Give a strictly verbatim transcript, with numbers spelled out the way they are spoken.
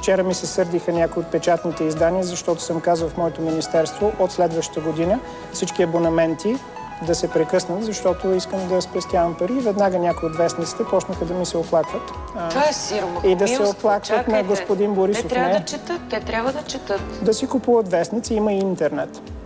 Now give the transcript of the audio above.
Вчера ми се сърдиха някои от печатните издания, защото съм казал в моето министерство от следващата година всички абонаменти да се прекъснат, защото искам да спестявам пари. И веднага някои от вестниците почнаха да ми се оплакват. Това е сиромахомилство. И да се оплакват на господин Борисов. Те трябва да четат, те трябва да четат. Да си купуват вестници, има и интернет.